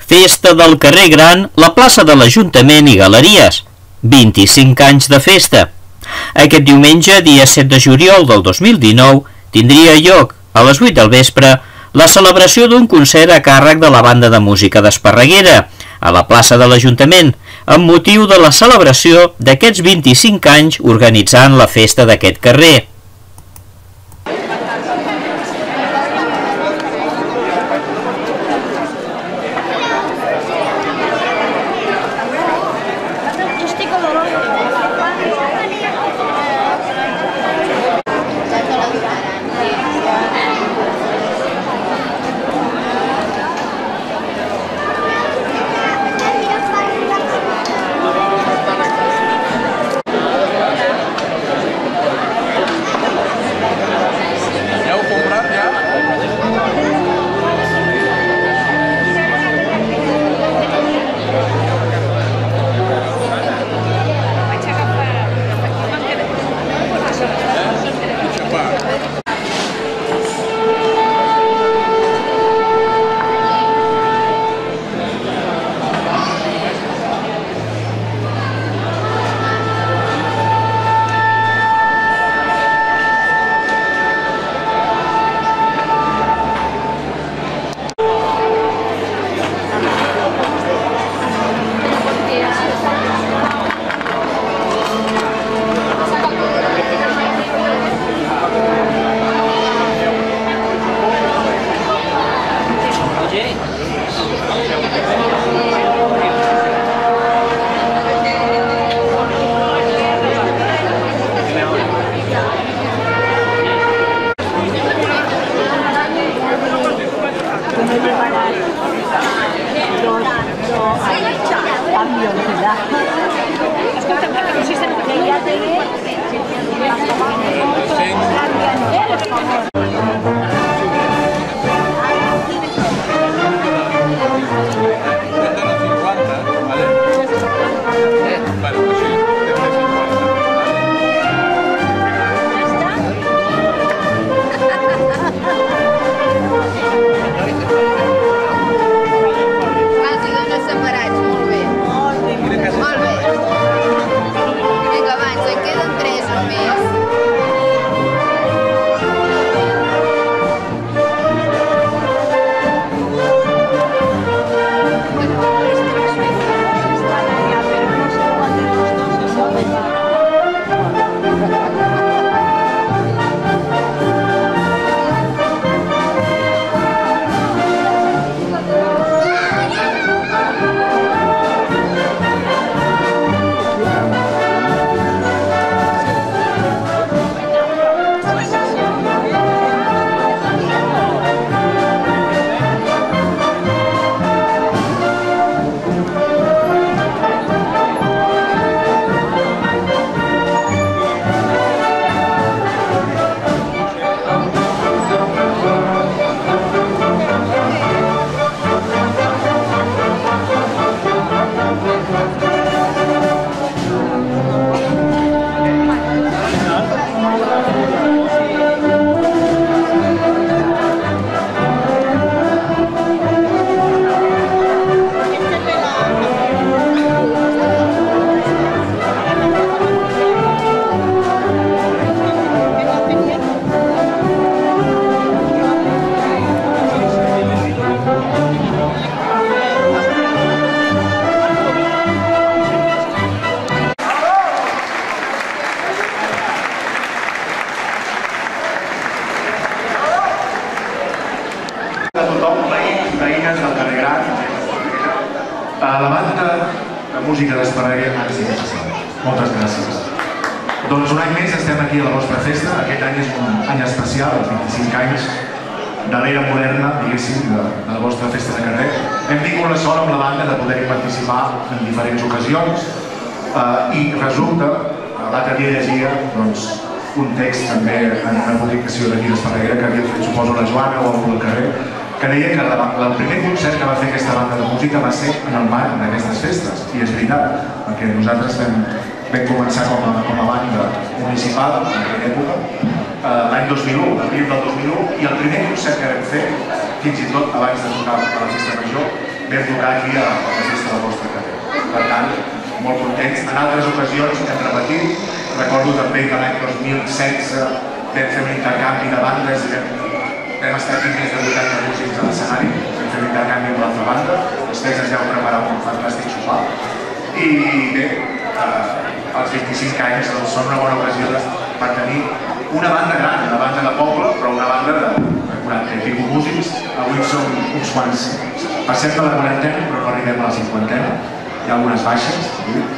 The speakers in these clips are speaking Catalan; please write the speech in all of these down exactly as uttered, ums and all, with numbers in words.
Festa del carrer Gran, la plaça de l'Ajuntament i galeries. vint-i-cinc anys de festa. Aquest diumenge, dia set de juliol del dos mil dinou, tindria lloc, a les vuit del vespre, la celebració d'un concert a càrrec de la banda de música d'Esparreguera, a la plaça de l'Ajuntament, amb motiu de la celebració d'aquests vint-i-cinc anys organitzant la festa d'aquest carrer. A la banda de música d'Esparreguera, moltes gràcies. Doncs un any més estem aquí a la vostra festa. Aquest any és un any especial, els vint-i-cinc anys de l'era moderna, diguéssim, de la vostra festa de carrer. Hem tingut la sort amb la banda de poder participar en diferents ocasions i resulta, l'altre dia llegia un text també en una publicació d'aquí d'Esparreguera que havia fet, suposo, la Joana o algú del carrer, que deia que el primer concert que va fer aquesta banda de música va ser en el marc d'aquestes festes. I és veritat, perquè nosaltres vam començar com a banda municipal en aquella època, l'any dos mil u, l'abril del dos mil u, i el primer concert que vam fer, fins i tot abans de tocar a la Festa Major, vam tocar aquí a la festa del vostre carrer. Per tant, molt contents. En altres ocasions hem repetit, recordo també que l'any dos mil setze vam fer un intercanvi de bandes i vam estar aquí més de vuitanta músics a l'escenari, vam fer un intercanvi amb l'altra banda, després ens vau preparar un fantàstic sopar. I bé, als vint-i-cinc anys són una bona ocasió per tenir una banda gran, una banda de poble, però una banda de quaranta i pico músics. Avui som uns quants, passem de la quarantena, però no arribem a la cinquantena. Hi ha algunes baixes,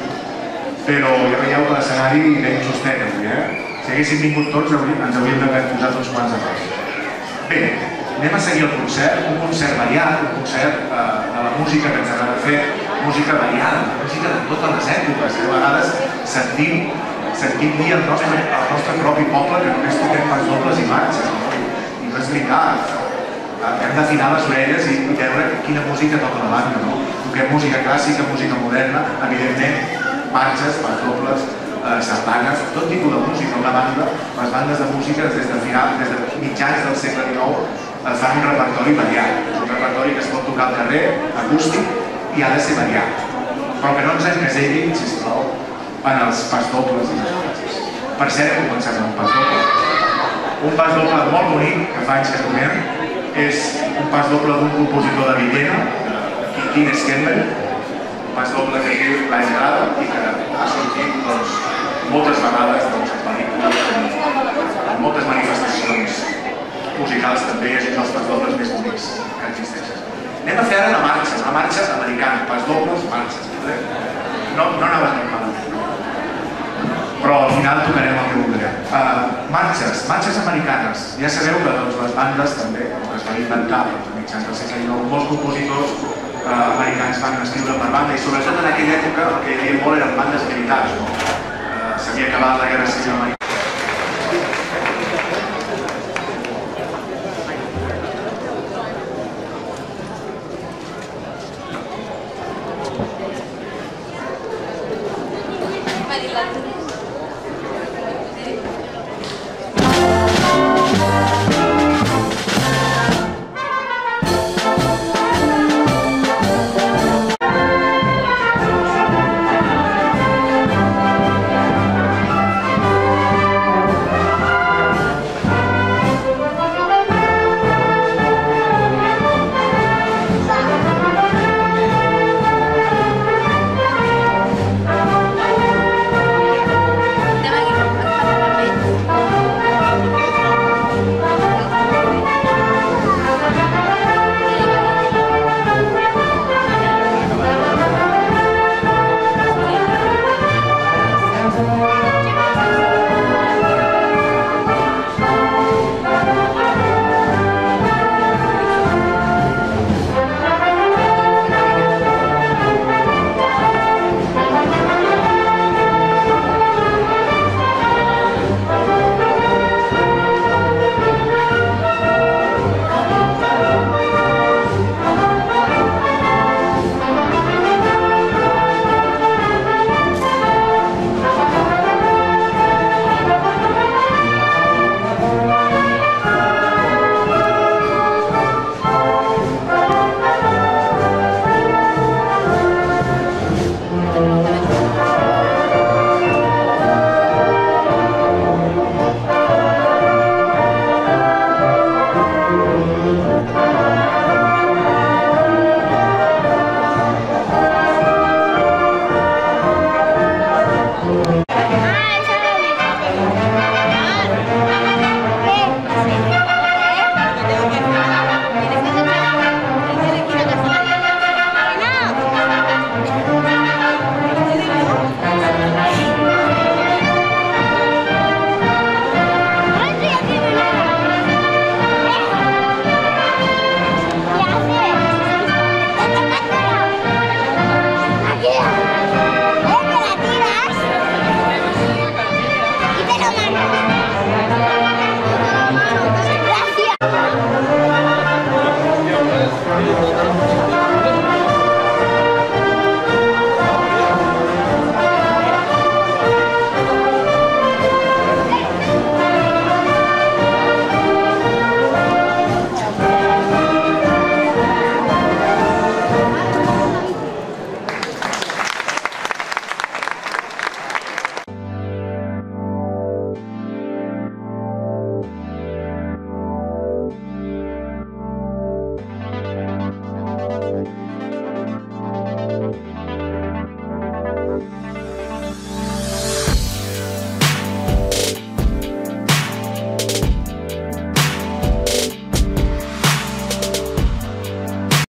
però ja veieu que l'escenari ben justet avui, eh? Si haguéssim vingut tots, ens hauríem d'haver posat uns quants a baix. Bé, anem a seguir el concert, un concert variat, un concert de la música que ens agrada fer, música variada, música de totes les èpoques, que a vegades sentim, sentim dir el nostre, el nostre propi poble que només toquem pas dobles i marxes, i no és veritat. Hem d'afinar les orelles i veure quina música toca la banda, no? Toquem música clàssica, música moderna, evidentment, marxes, pas dobles, sardanes, tot tipus de música. Una banda, les bandes de música des de final, des de mitjans del segle dinou, fan un repertori variat. És un repertori que es pot tocar al carrer, acústic, i ha de ser variat. Però que no ens encasellin, sisplau, en els pas dobles i les classes. Per cert, hem començat amb un pas doble. Un pas doble molt bonic, que fa anys que toquem, és un pas doble d'un compositor de Villena, Quiquín Esquember, un pas doble que es diu La Entrada i que ha sortit moltes vegades en pel·lícules, en moltes manifestacions musicals també, és un dels pas dobles més bonics que existeixen. Anem a fer ara una marxa, una marxa americana, pas dobles, marxes. No anava tan malament, però al final tocarem el que voldrem. Marxes, marxes americanes. Ja sabeu que les bandes també, que es van inventar a mitjans del segle dinou, molts compositors americans van escriure per banda i sobretot en aquella època el que hi havia molt eren bandes militars. S'havia acabat la guerra civil americana.